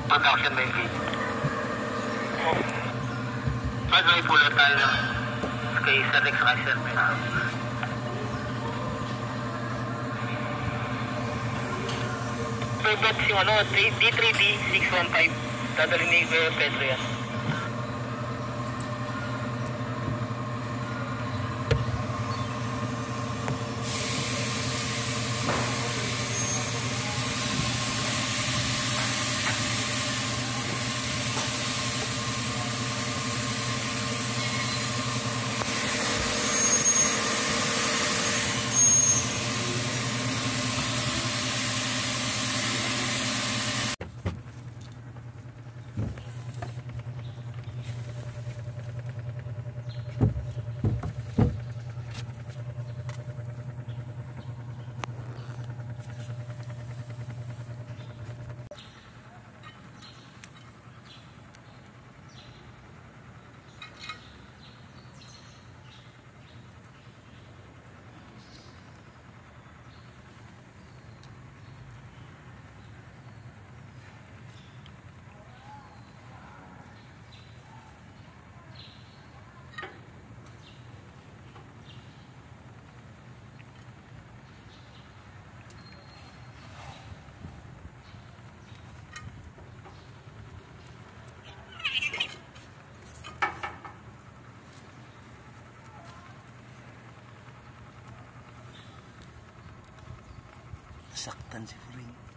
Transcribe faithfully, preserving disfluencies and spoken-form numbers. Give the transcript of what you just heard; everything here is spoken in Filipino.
Production by Kate. Pag may pulot tayo kay Sir Rex Sir. Robots yung ano, D three D six one five. Dadalhin ni Pedro yan. Saktan si Furing.